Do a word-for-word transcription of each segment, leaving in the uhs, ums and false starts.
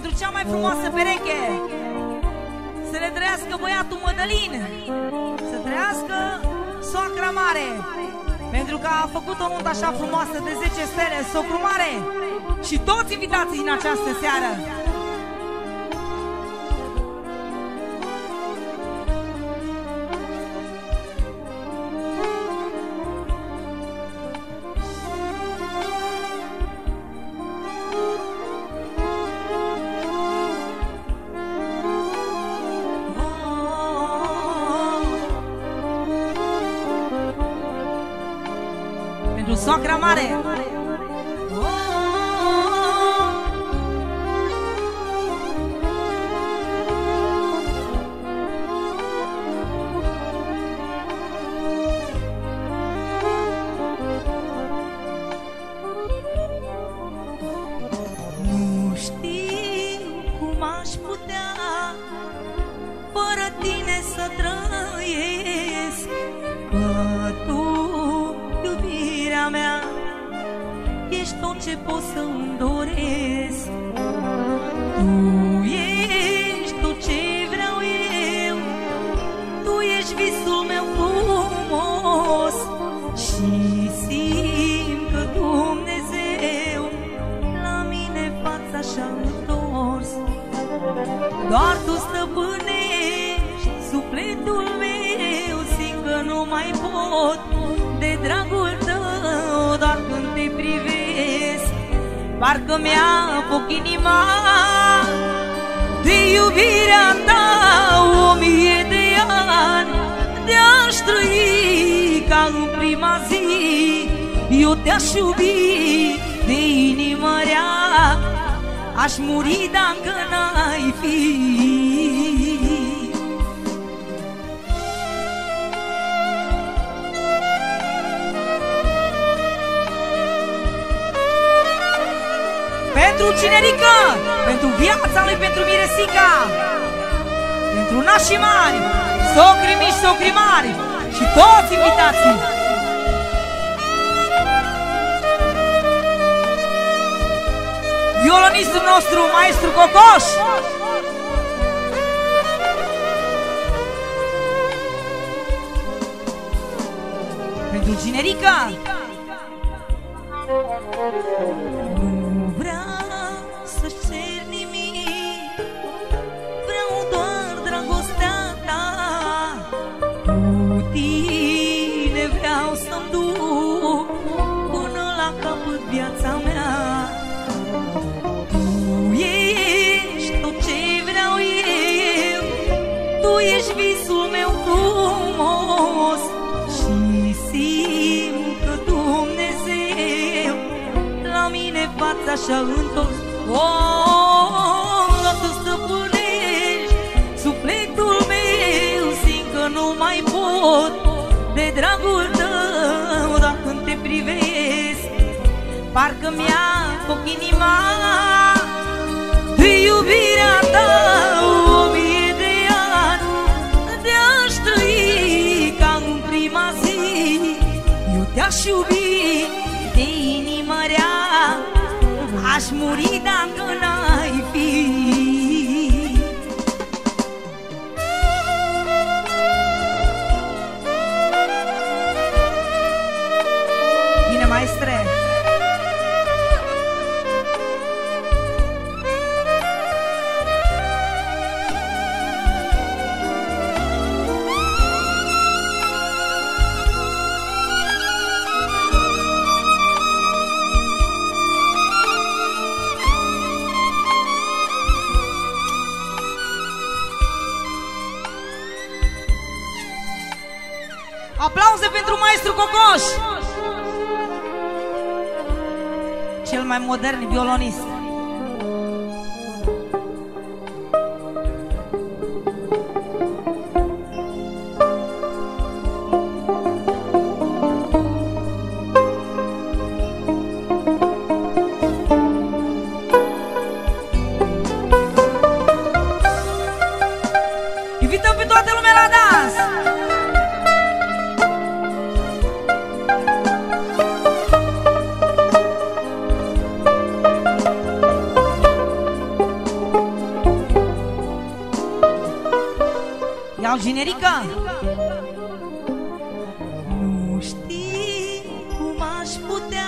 pentru cea mai frumoasă pereche. Să le trăiască băiatul Mădălin, să trăiască soacra mare, pentru că a făcut o nuntă așa frumoasă de zece stele, socru mare și toți invitații din această seară. Soacra mare. Nu știu cum aș putea fără tine să trăiesc, că tu, iubirea mea, ești tot ce pot să-mi doresc. Tu ești tot ce vreau eu, tu ești visul meu frumos și simt că Dumnezeu la mine fața și-a întors. Doar tu stăpânești sufletul meu, simt că nu mai pot de dragul tău. Doar când te privesc, parcă mi-a foc inima de iubirea ta. O mie de ani de-aș trăi ca în prima zi, eu te-aș iubi de inimă rea, aș muri dacă n-ai fi. Pentru Cinerică, pentru viața lui, pentru Miresica, pentru nașii mari, socri mici, socri mari și toți invitații. Violonistul nostru, maestru Cocoș. Pentru Cinerică. Nu vreau să-și cer nimic, vreau doar dragostea ta. Cu tine vreau să-mi duc până la capăt viața mea. Tu ești tot ce vreau eu, tu ești visul meu frumos și simt că Dumnezeu la mine fața și-a întors. Oh, tu stăpânești sufletul meu, simt că nu mai pot de dragul tău. Dar când te privesc, parcă mi-a foc inima de iubirea ta. O mie de ani de-aș trăi ca în prima zi, eu te-aș iubi de inimă rea, aș muri dacă n-ai fi. Bine, maestre. Aplauze pentru maestru Cocoș, cel mai modern violonist. Invităm pe toată lumea la dans. Iau generica. Nu știi cum aș putea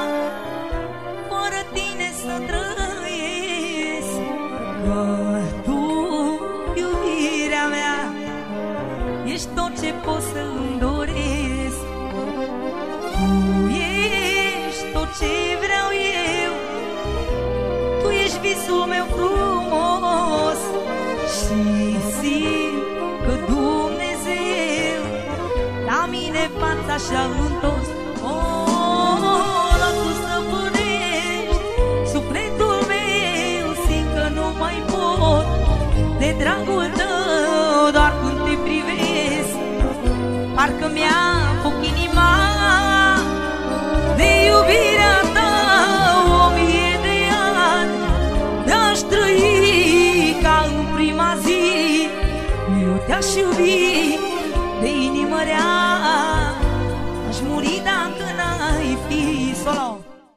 fără tine să trăiesc, că tu, iubirea mea, ești tot ce pot să-mi doresc. Tu ești tot ce vreau eu, tu ești visul meu frumos și simt că Dumnezeu la mine fața și-a întors. Oh, la tu stăpânești sufletul meu, simt că nu mai pot de dragul tău, doar când te privesc parcă mi-a foc inima de iubirea ta. O mie de ani de-aș trăi ca în prima zi, eu te-aș iubi de inimă rea, aș muri dacă n-ai fi. Solo!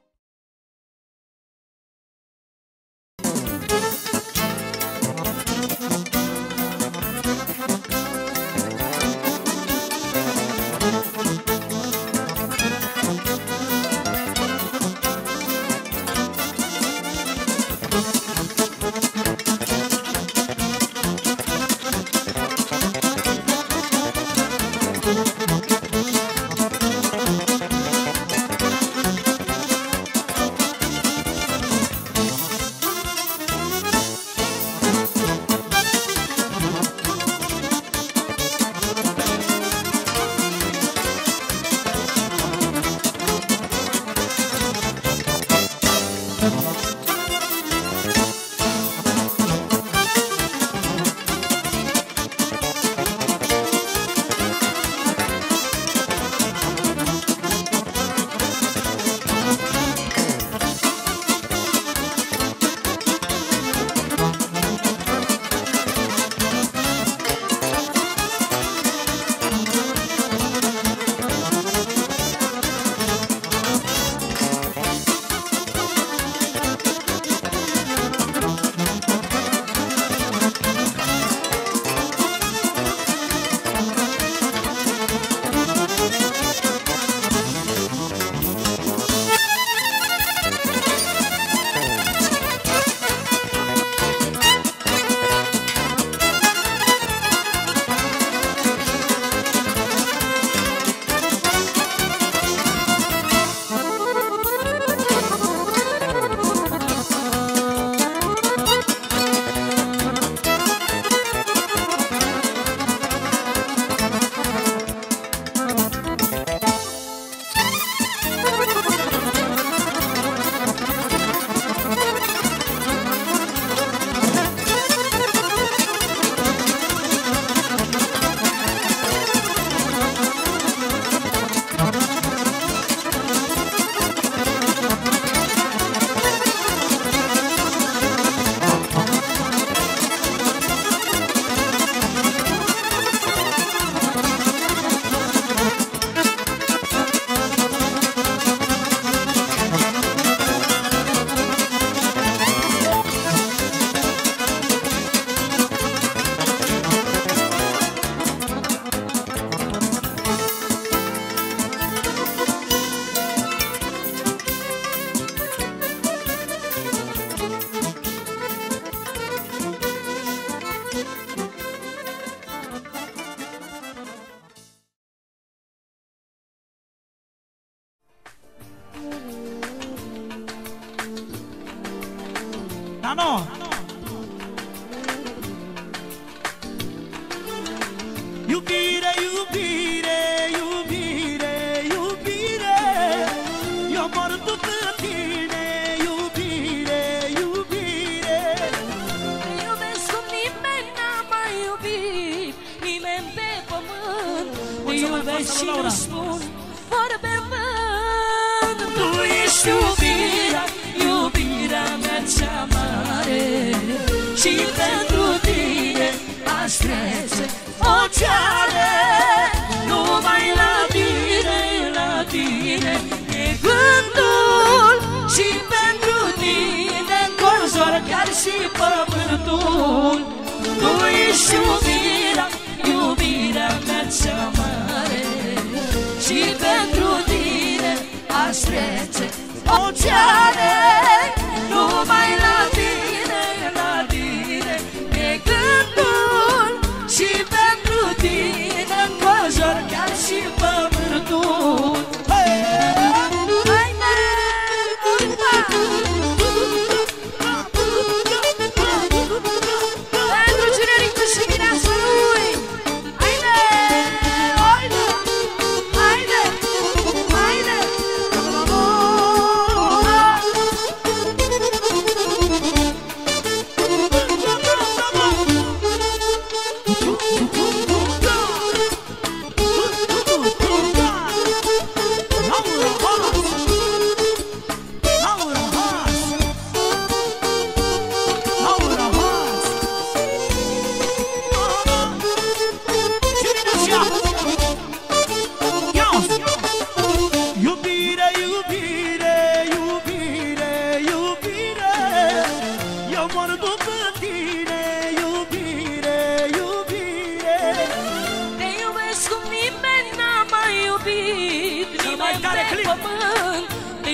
Nano! Iubire, iubire, iubire, iubire, eu mor după tine, iubire, iubire. Te iubesc cum nimeni n-a mai iubit, nimeni pe pământ. Te iubesc și nu spun vorbe vânt. Tu ești iubirea, iubirea mea cea mare, și pentru tine aș trece oceane. Numai la tine, la tine e gândul, și pentru tine înconjoară chiar și pământul. Tu ești iubirea,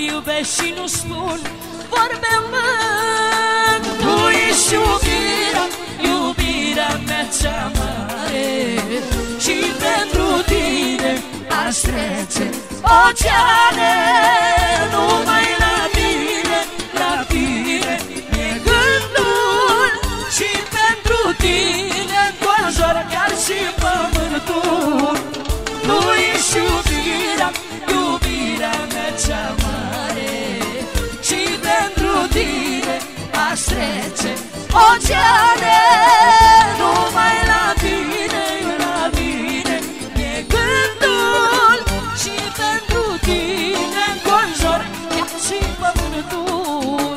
iubesc și nu spun vorbe mânt. Tu ești iubirea, iubirea mea cea mare, și pentru tine aș trece oceane. Numai la tine, la tine e gândul, și pentru tine înconjoară chiar și pământul. Tu ești iubirea, iubirea mea cea mare, și pentru tine aș trece oceane. Numai la tine, la tine e gândul, și pentru tine înconjoară chiar și pământul.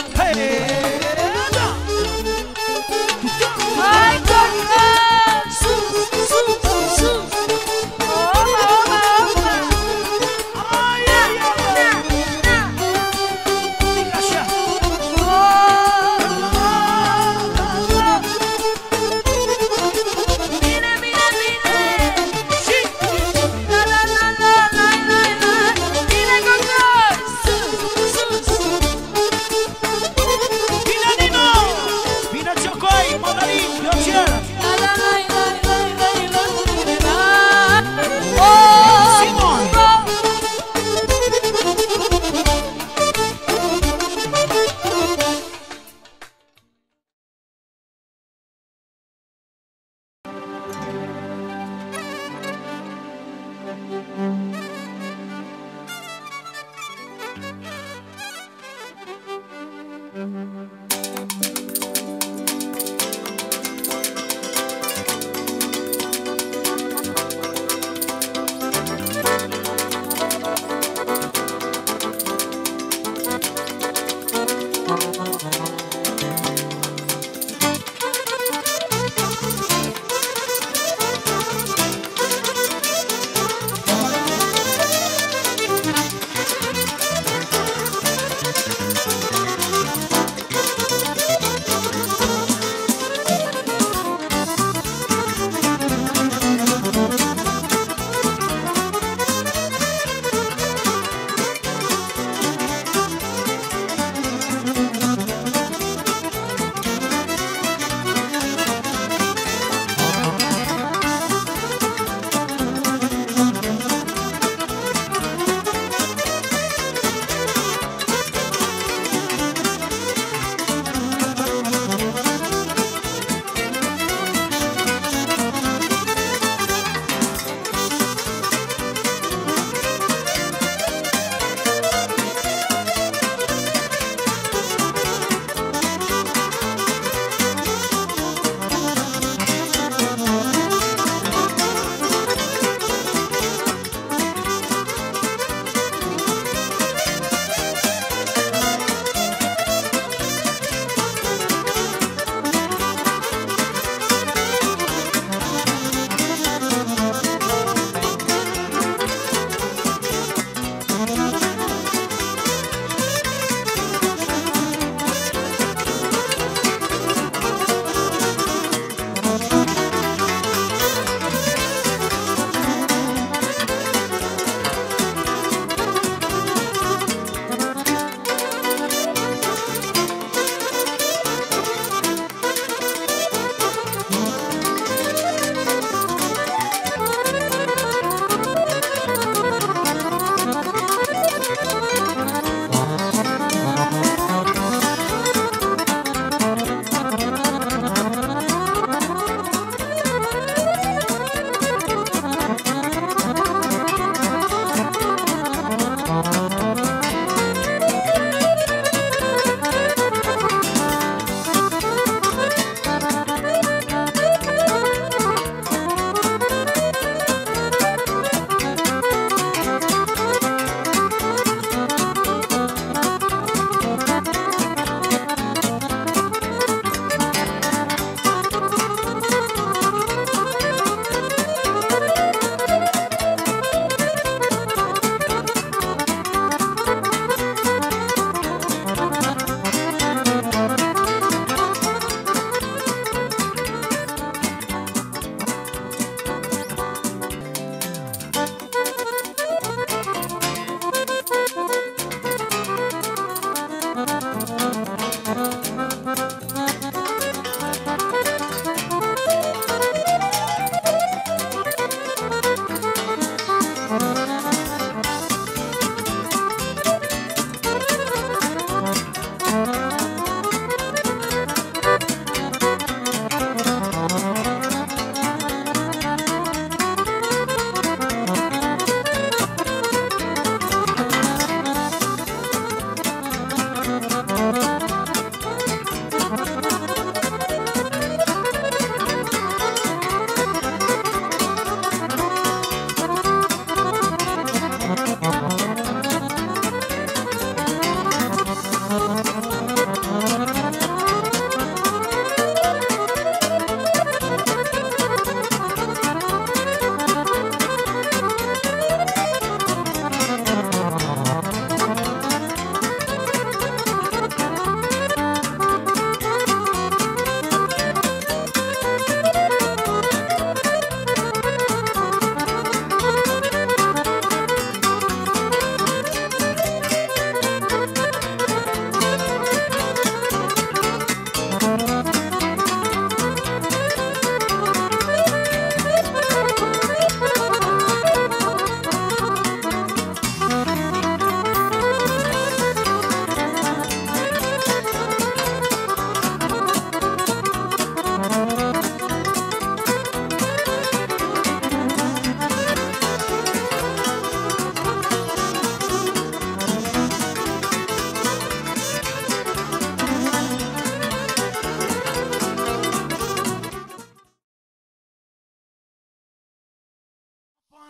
Hai, toată! Sus, sus, sus!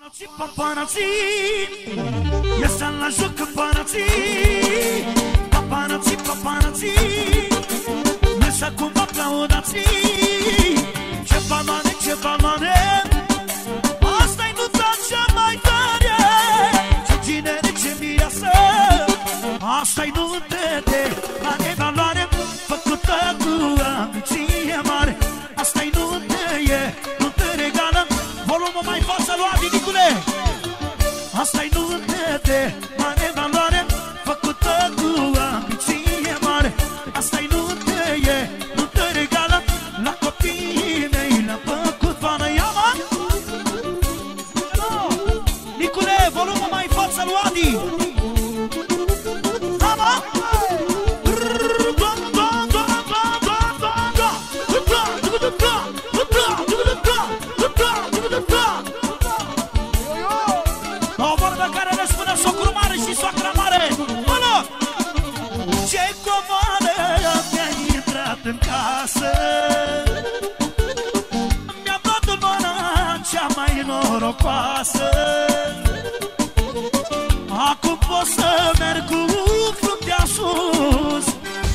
Paparazzi, essa la joc paparazzi, paparazzi, paparazzi, essa cum aplaudați, ce banane, ce banane, asta-i nuța cea mai tare, ce ginere, ce mireasă, asta-i nută de mare valoare, făcută cu ambiție mare, asta-i nută, e nută regală, volumul mai față lui Adi Nicule. Asta-i nută de mare valoare, făcută cu ambiție mare. Asta-i nută, e nută regală, la copiii mei le-am făcut fană. Ia, man! No! Nicule, volumul mai față lui Adi. Da, man! O vorbă care ne spune socru mare și soacra mare. Mână! Ce comoară mi-a intrat în casă, mi-a dat în mână cea mai norocoasă. Acum pot să merg cu fruntea sus.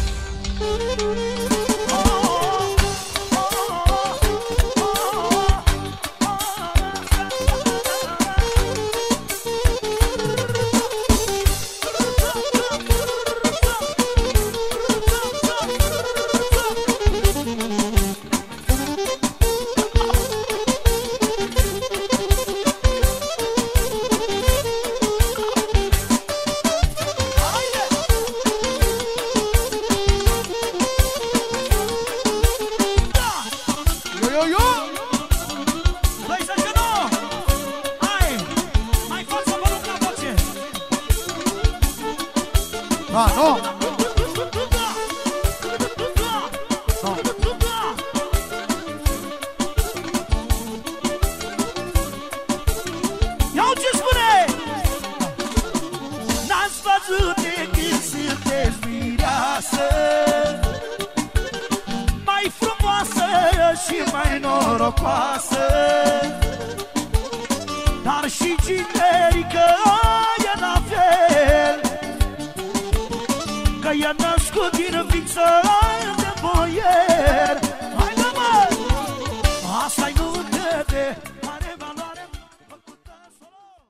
Ah, no! Iau ce spune! N-ați văzut de când sunteți mireasă, mai frumoasă și mai norocoasă, dar și generică e la fel, că e născut din viță de boier. Hai da, mă! Asta-i nută de mare valoare, făcută solo.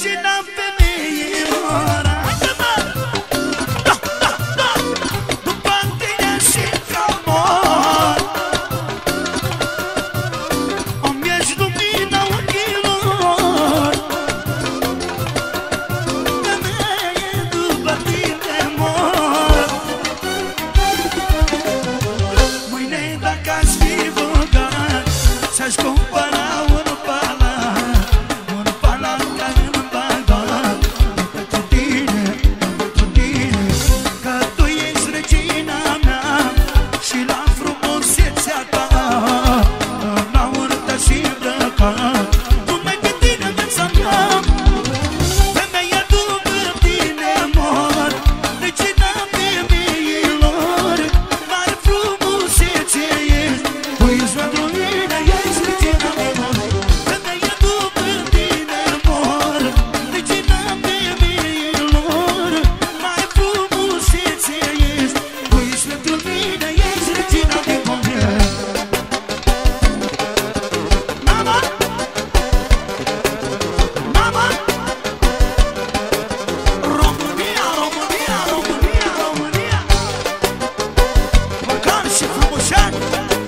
regina femeilor. Haide, mă! Da, da, da! După tine și ca mor îmi ești lumina ochilor. Femeie, după tine mor. Mâine dacă aș fi bogat să-aș cumpăra un palat, un palat ca în Bagdad. Pentru tine, pentru tine, că tu ești regina mea și la frumusețea ta la urtă și îmbrăcat. Numai pe tine viața mea, femeia după tine mor. Regina femeilor, mare frumusețe ești, tu ești pentru mine, ești regina femeilor. Femeia după tine mor. Regina femeilor, mare frumusețe ești, tu ești pentru mine, ești regina femeilor. Mama! Mama! România, România, România, România! Băcan și frumușani!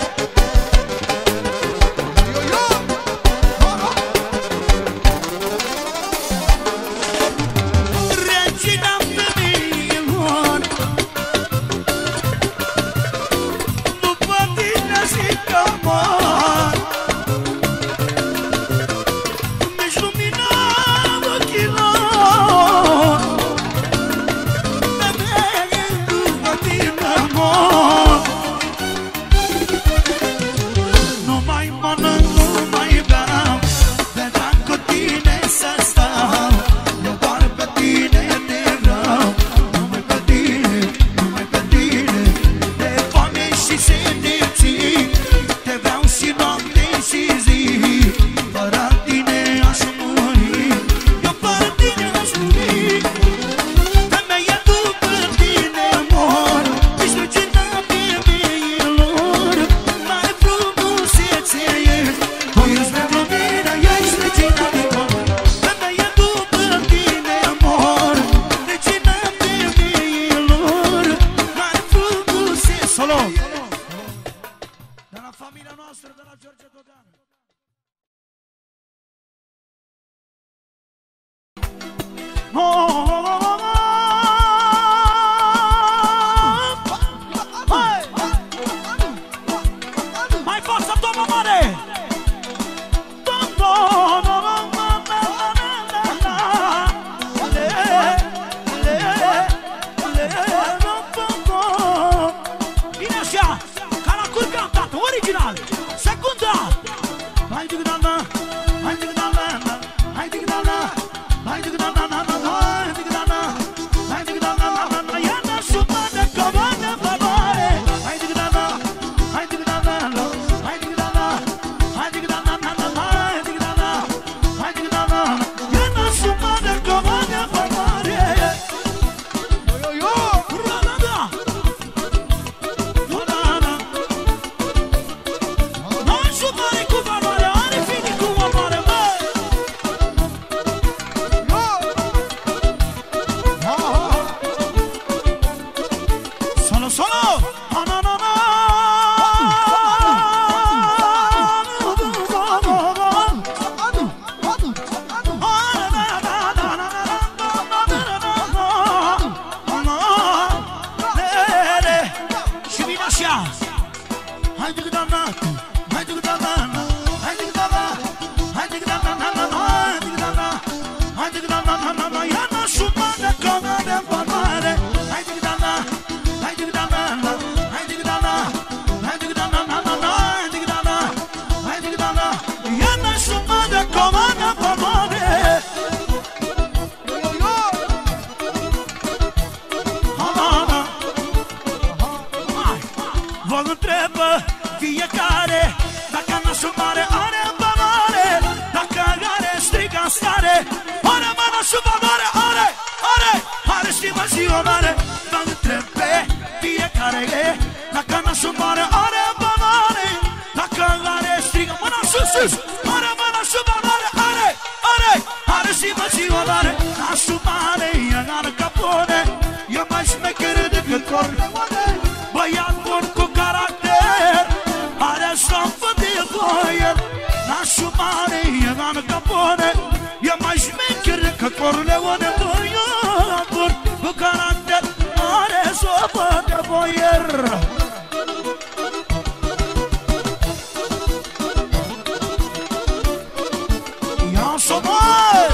Regina femeilor, după tine zic că mor. Mi-ești lumina ochilor. Femeie, după tine mor. Nu mai mănânc, nu mai beau, de drag cu tine să stau. Eu doar pe tine te vreau, numai pe tine, numai pe tine. De foame și sete ții, te vreau și noapte și zi. Fără tine aș muri, eu fără tine aș muri. Femeia după tine mor. Ești regina femeilor, mare frumusețe ești, tu ești pentru mine, ești regina femeilor. Femeia după tine mor. Regina femeilor, mare frumusețe. Solo! De la familia noastră, de la George Dogan. Mai forță, doamna mare! Bine așa, ca la curcan, tată, original! Secunda! Hai de gândana, hai de gândana, hai de gândana, hai de gândana, hai de gândana, hai de gândana, ia na suma de comandă valoare. Hai de gândana, hai de gândana, hai de gândana, hai de gândana, hai de gândana, hai de gândana, ia na suma de comandă valoare. Yo yo yo, Rolanda, Rolanda. Noi sumare cu valoare, are fini cu valoare, măi. Solo, solo! Na, na, na, na! Și vine așa! Hai de gândana, hai de gândana, hai de gândana, hai de gândana, hai de gândana, hai de gândana, ia na suma de comandă valoare. Hai de gândana, hai de gândana, hai de gândana, hai de gândana, hai de gândana, hai de gândana, ia na suma de comandă valoare. Vă întrebă fiecare dacă nașul mare are valoare, dacă are striga în stare, are mă nașul valoare, are, are, are stimă și onoare. Vă întreb pe fiecare dacă nașul mare are valoare, dacă are striga mâna sus, sus, are mă nașul valoare, are, are, are stimă și violare, nașul mare, e în capone, e mai șmecher decât Corleone. Băiat bun cu caracter, are șofă de boier. Nașul mare, e în capone, e mai șmecher decât Corleone. Băiat bun cu caracter, are șofă de boier. Ia-o-so, măi!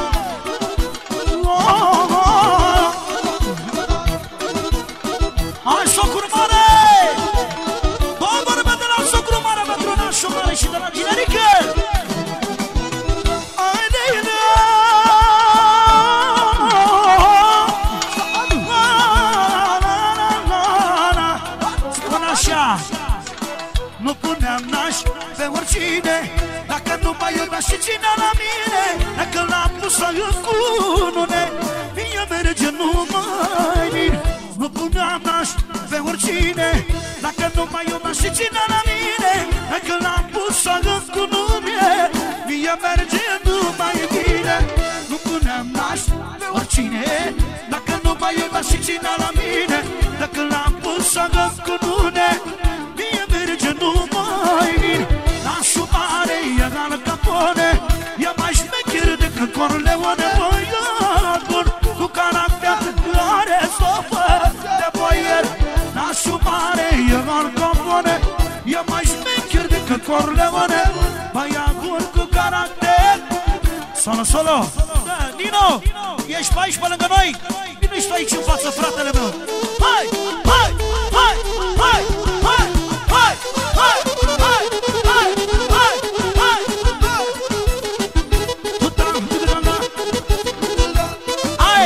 Hai, socru mare! Două vorbe de la socru mare pentru nașul mare și de la generică! Hai de ine! Spune așa, nu puneam naș pe oricine, dacă nu mai iubea și cine la mine, dacă l-am pus să îl cunune, mie merge numai bine. Nu puneam naș pe oricine, dacă nu mai iubea și cine la mine, dacă l-am pus să îl cunune, mie merge numai bine. Nu puneam naș pe oricine, dacă nu mai iubea și cine la mine, dacă l-am pus să îl cunune, mie merge numai bine. Nașul mare e în capone, e mai șmecher decât Corleone. Băiat bun cu caracter, are sofă de boier. Nașul mare e în capone, e mai șmecher decât Corleone. Băiat bun cu caracter. Solo, solo! Da, Nino, ești pe aici pe lângă noi? Vino și tu aici în față, fratele meu. Hai, hai, hai, hai, hai, hai, hai, hai, hai, hai, hai, hai. Hai!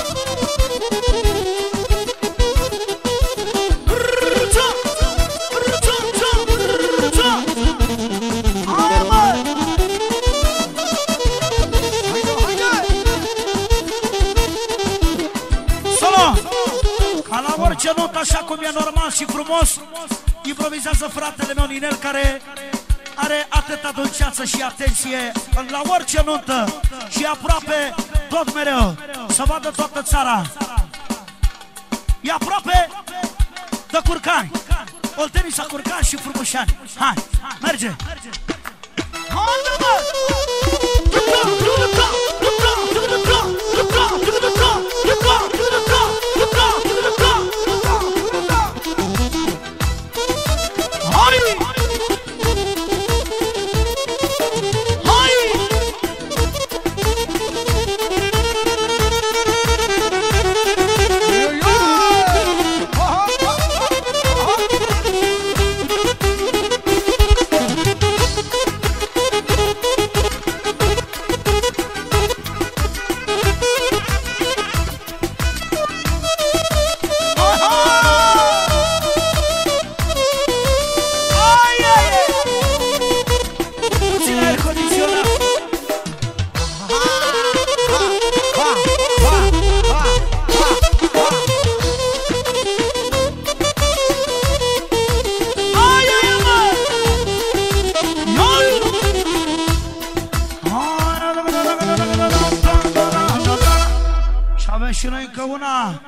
Hai, măi! Solo! Ca la orice notă, așa cum e normal și frumos, improvizează fratele meu Ninel, care are atâta dulceață și atenție la orice nuntă și aproape tot mereu, să vadă toată țara. E aproape de Curcani, Oltenița, Curcani și Frumușani. Hai, merge! Și noi încă una.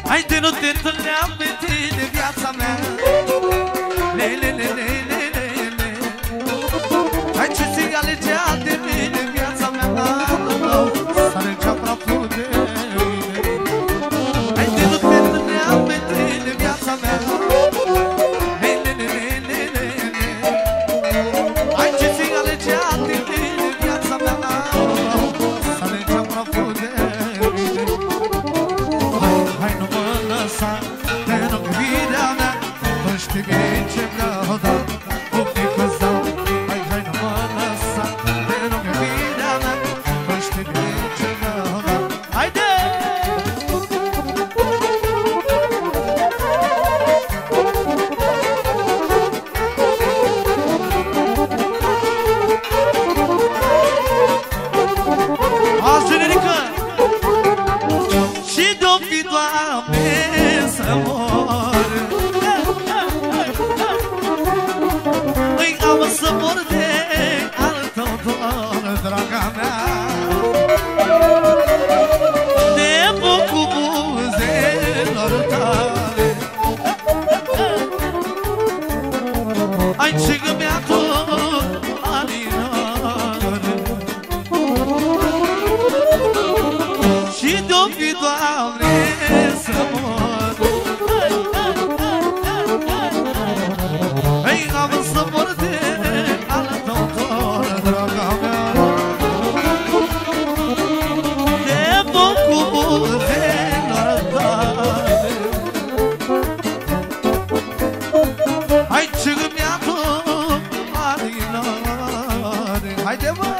Haide, nu te întâlneam pe tine, viața mea. Le, le, le, le, le, le, le. Hai ce ți alegea de mine, viața mea. Să alegea praful de mine. Haide, nu te întâlneam pe tine, viața mea. Le, le, le, le, le, le, le. Hai ce ți alegea de mine, viața mea. Să alegea praful de mine. Hai, nu mă lăsa de iubirea mea, tu știi bine ce vreau, da, cum te căzau. Hai, hai, nu mă lăsa de iubirea mea, tu știi bine ce vreau, da. Haide! Azi, generică! Și de-o fi, Doamne, să mor, îi am să mor de al tău dor, draga mea. De bucul buzelor tale, ai ce mi-a tot alinare. Și de-o fi, Doamne, să mor, îi am să mor de al tău dor, draga mea. De bucul buzelor tale, ai ce mi-a tot alinare. Haide, mă!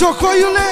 Ciocoiule!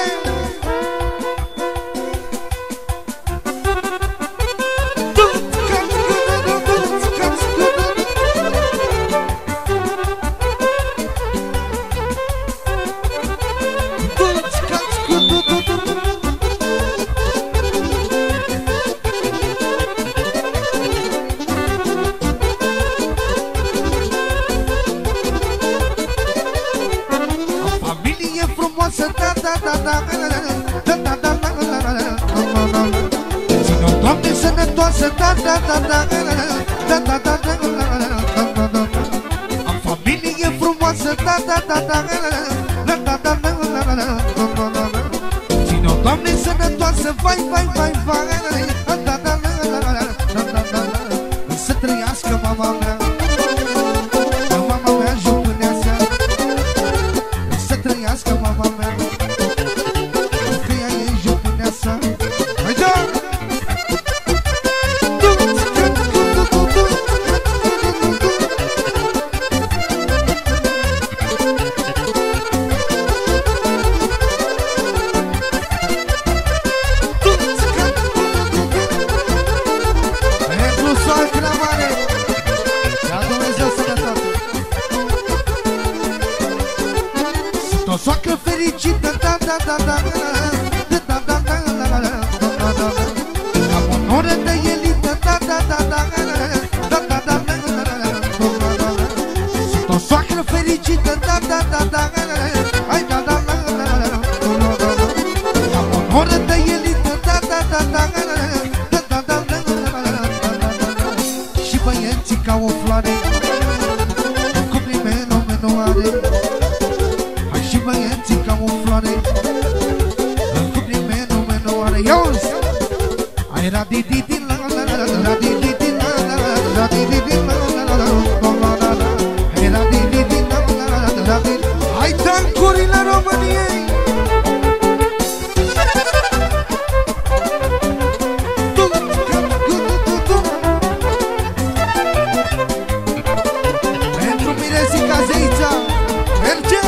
Am familie frumoasă, da, da, da, da, da, da, da, da, ține-o, Doamne, sănătoasă, vai, vai, vai, vai, da, da, da, da, da, să trăiască mama mea, mama mea jupâneasă, să trăiască mama mea, că ea e jupâneasă. Hai, da! O soacră fericită, da, da, da, da, da, da, da, da, da, da, am onoră de elită, da, da, da, da, da, da, da, da, sunt o soacră fericită, da, da, da, da, hai, da, da, da, am onoră de elită, da, da, da, da, da, da, da, și băieții ca o floare, cu primul menoare. Și băieții ca o floare, cu primul menoare. Iauzi! Ai radididin la la la la radididin la la la radididin la la la la la la. Ai radididin la la la la radididin. Hai tancurile României! Pentru Miresica Zeița, merge!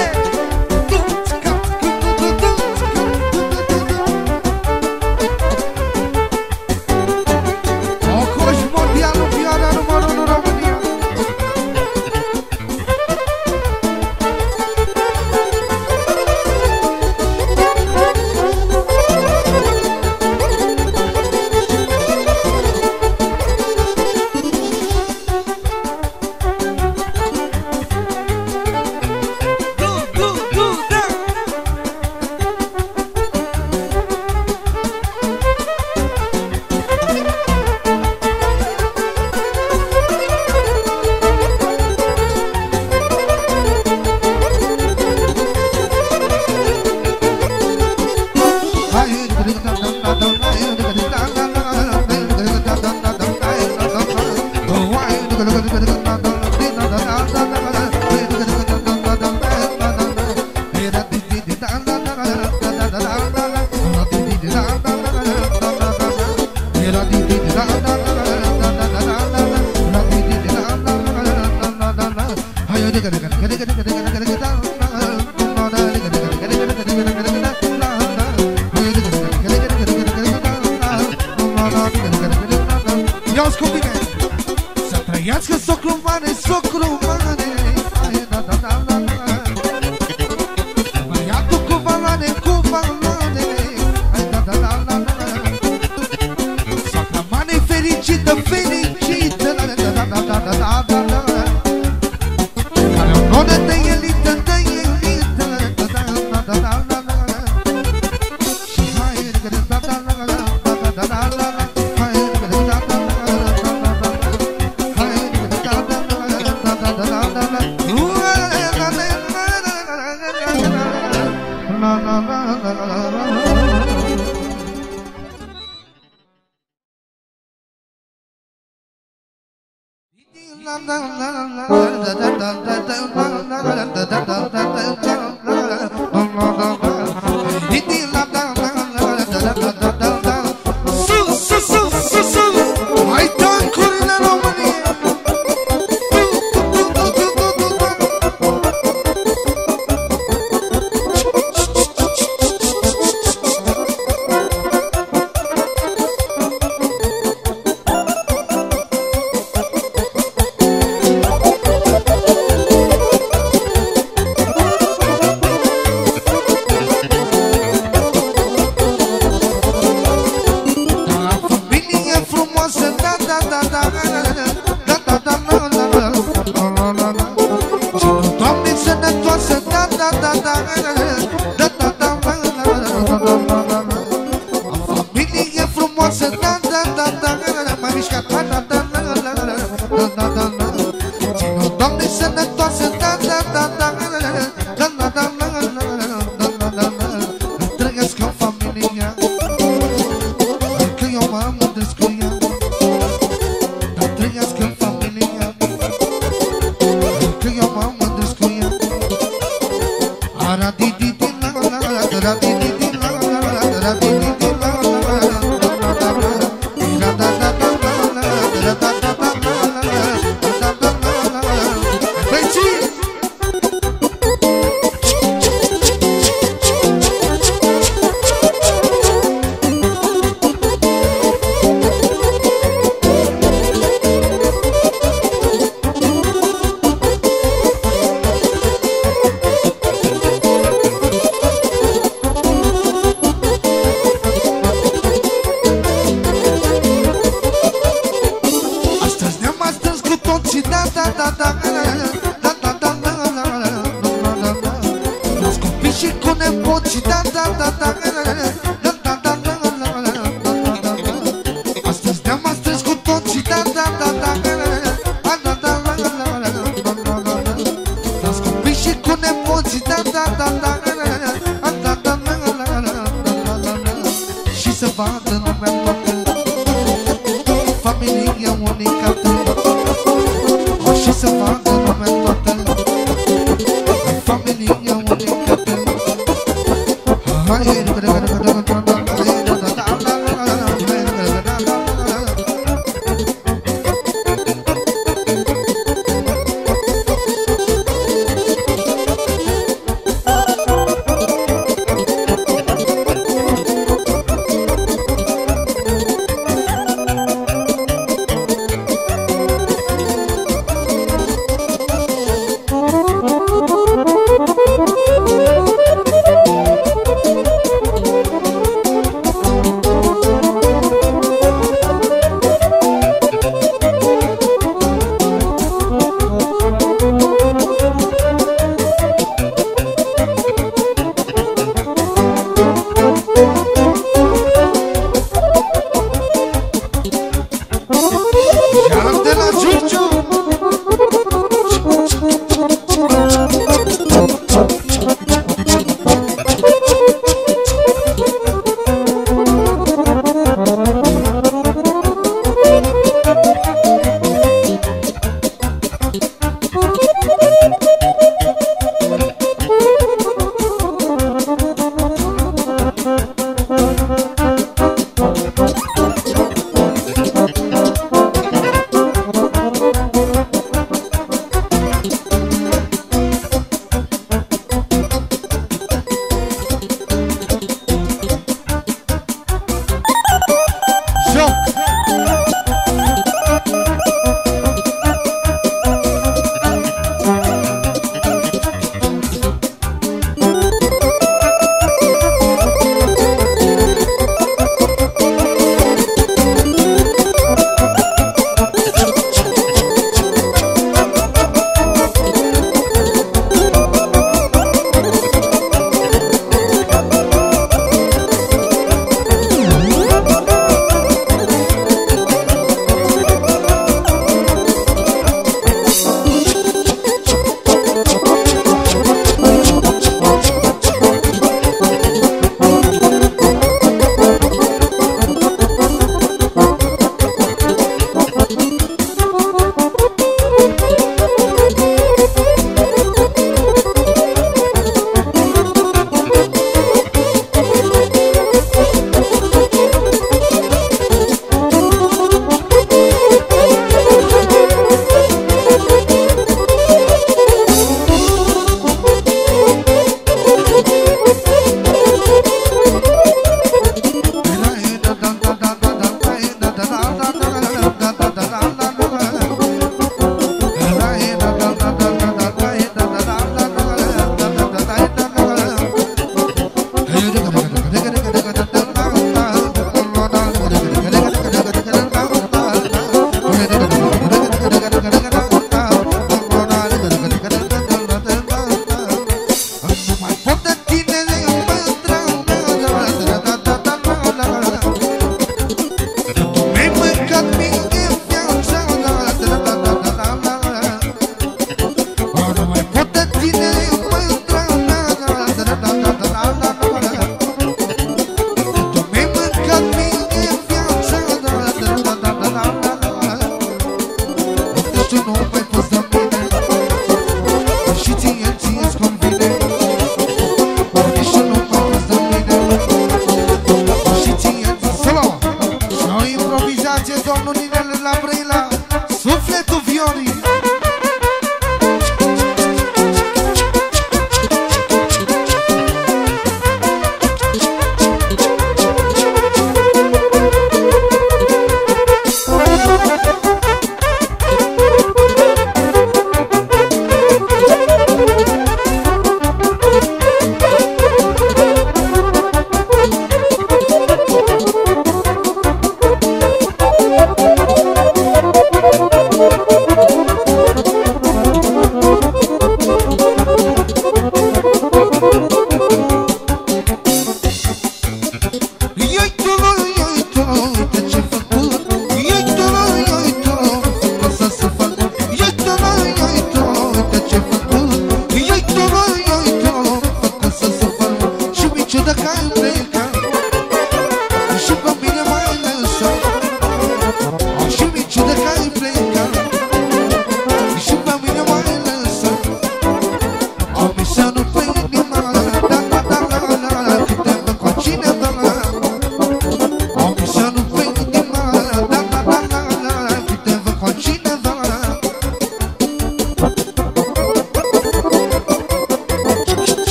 Ia-ți cu mine! Să trăiască socru mare, socru mare. Băiatul cu valoare, cu valoare. Socra mare fericită, fericită. Care onoră de elită, de elită. Și hai, da, da, da, da, da, da, da. Hai tancurile României! frumoasă, da, da, da, da, mai mișcat, da, da, da, da, da, da, da, da, da. Ține-o, Doamne, sănătoasă, da, da, da, da, da, da, da, da, da, da, da, da, da. Trăiască familia, că eu mă mândresc cu ea. Trăiască familia, că eu mă mândresc cu ea. Ara-di-di-di, la-la-la-la, ra-di-di-di, la-la-la-la, ra-di-di-di, la-la-la-la.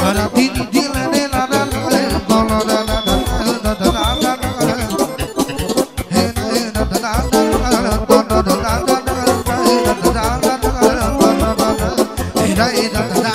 Da